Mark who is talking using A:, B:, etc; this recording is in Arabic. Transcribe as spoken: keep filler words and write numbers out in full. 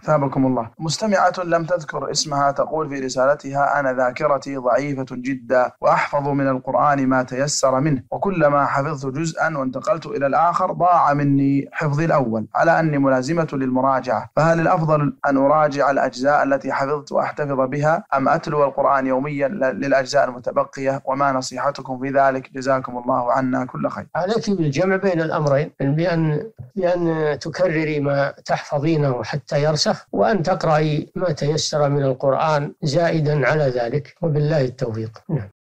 A: ثابكم الله. مستمعة لم تذكر اسمها تقول في رسالتها: أنا ذاكرتي ضعيفة جدا وأحفظ من القرآن ما تيسر منه، وكلما حفظت جزءا وانتقلت إلى الآخر ضاع مني حفظي الأول، على أني ملازمة للمراجعة، فهل الأفضل أن أراجع الأجزاء التي حفظت وأحتفظ بها، أم أتلو القرآن يوميا للأجزاء المتبقية؟ وما نصيحتكم في ذلك؟ جزاكم الله عنا كل خير.
B: عليك بالجمع بين الأمرين، بأن بأن تكرري ما تحفظينه حتى يرسخ، وأن تقرأي ما تيسر من القرآن زائدا على ذلك، وبالله التوفيق. نعم.